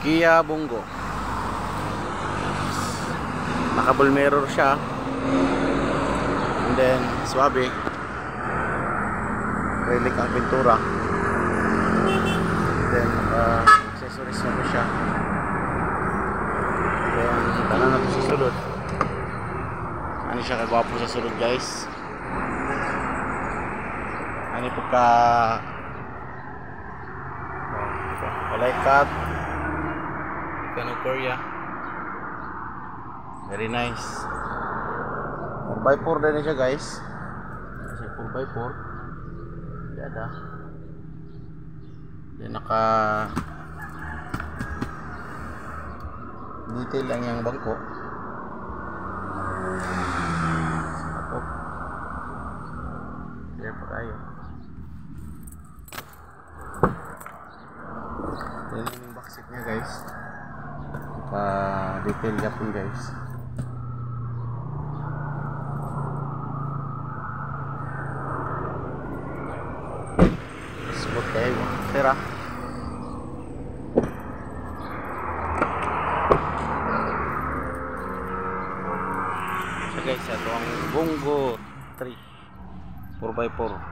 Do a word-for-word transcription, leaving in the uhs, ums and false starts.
Kia Bongo. Naka bull mirror siya. And then swabe. Acrylic ang pintura. And then uh, accessories na po siya. And then tanan na po sa sulod. Ano siya kagwapo sa sulod, guys. Ano po ka walay cut Kano Korea. Very nice. four by four din siya, guys. Kasi four by four. Dada. Then naka detail lang yung bangko. Ito. Clear pa tayo. Yan yung back seat niya, guys. Pa detail niya po, guys. Smooth kayo. Tira. So guys, ito ang Bongo three four by four.